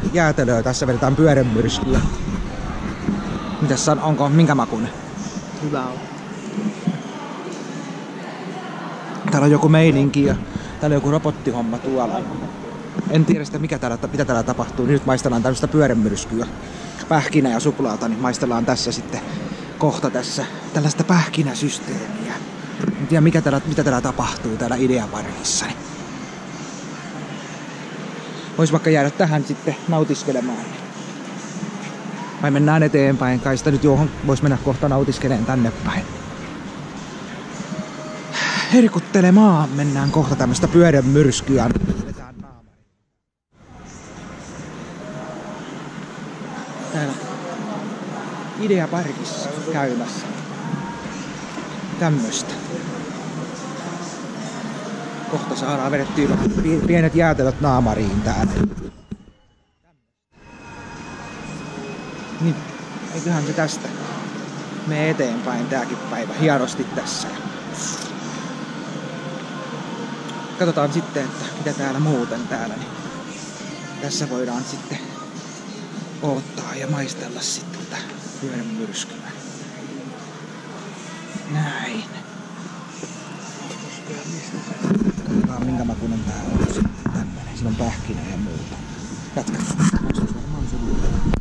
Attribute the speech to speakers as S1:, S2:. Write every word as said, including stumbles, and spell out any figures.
S1: jäätelöä. Tässä vedetään pyörremyrskyä. Mitäs san, onko minkä makuinen?
S2: Hyvä on.
S1: Täällä on joku meininki ja täällä on joku robottihomma tuolla. En tiedä sitä mikä täällä, mitä täällä tapahtuu. Nyt maistellaan tämmöistä pyörremyrskyä. Pähkinä ja suklaata, niin maistellaan tässä sitten kohta tässä tällaista pähkinäsysteemiä. En tiedä mikä täällä, mitä täällä tapahtuu täällä Ideaparkissa. Niin. Vois vaikka jäädä tähän sitten nautiskelemaan. Vai mennään eteenpäin. Kai sitä nyt johon vois mennä kohta nautiskeleen tänne päin. Herkuttelemaan mennään kohta tämmöstä pyörremyrskyä. Täällä Ideaparkissa käymässä. Tämmöstä. Kohta saadaan vedettyä pienet jäätelöt naamariin täällä. Niin, eiköhän se tästä mene eteenpäin tääkin päivä hienosti tässä. Katsotaan sitten, että mitä täällä muuten täällä. Niin tässä voidaan sitten odottaa ja maistella sitten tätä pyörremyrskyä. Näin. Katsotaan minkä makuinen tää on sitten tämmönen. Siinä on pähkinä ja muuta. Jatketaan.